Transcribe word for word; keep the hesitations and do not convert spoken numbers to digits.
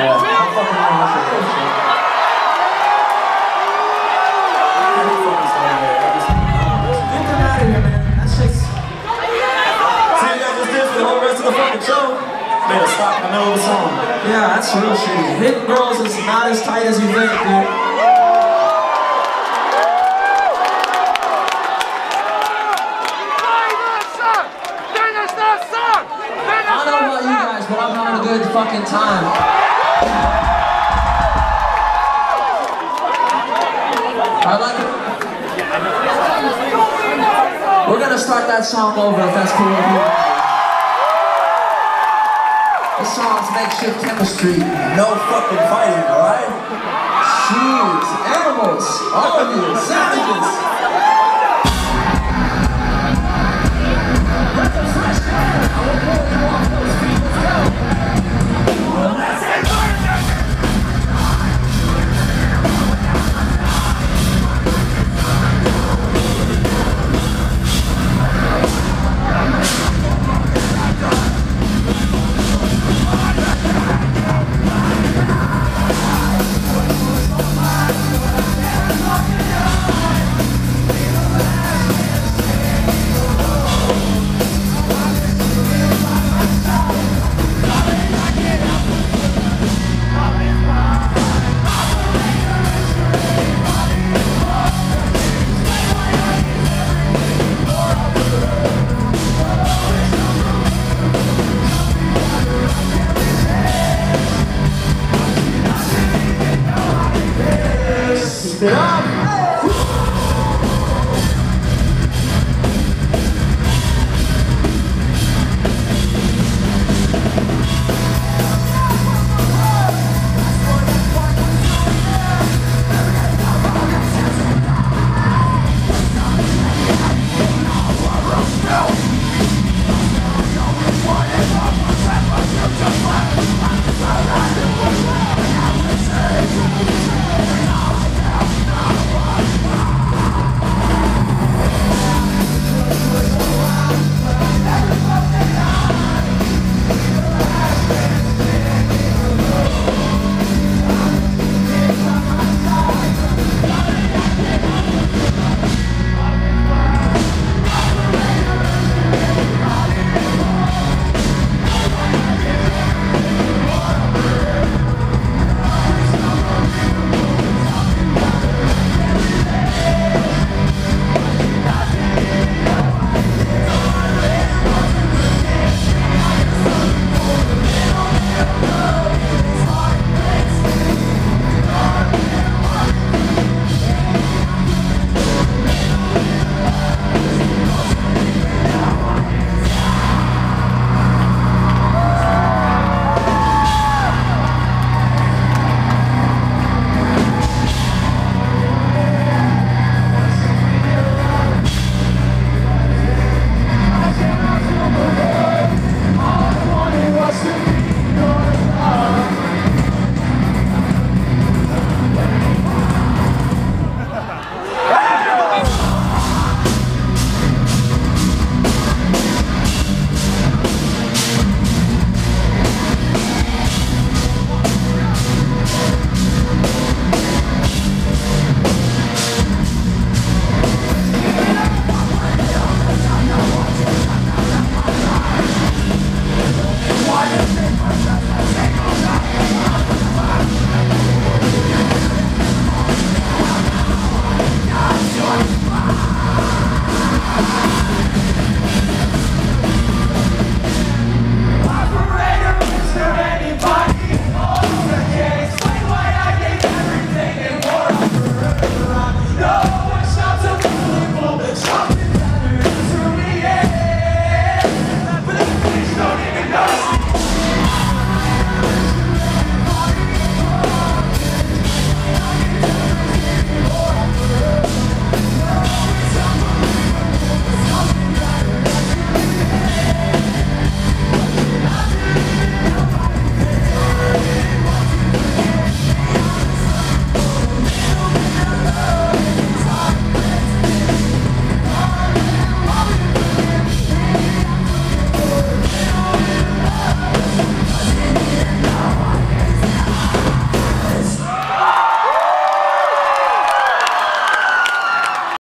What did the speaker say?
Yeah, I'm fucking around with that shit. Get them out of here, man. That's just... See what you guys just did for the whole rest of the fucking show? Made us stop in the middle of the song. Yeah, that's real shitty. Hitting girls is not as tight as you think, dude. I don't know about you guys, but I'm having a good fucking time. I like it. We're gonna start that song over if that's cool with you. The song's Makeshift Chemistry. No fucking fighting, alright? Jeez, animals, all of you, savages.